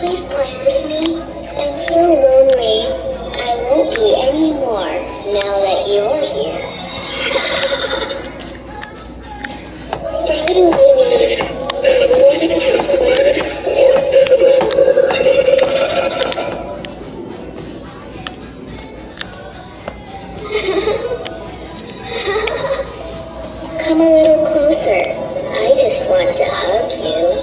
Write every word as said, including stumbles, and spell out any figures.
please play with me? I'm so lonely. I won't be anymore now that you're here. Come a little closer. I just want to hug you.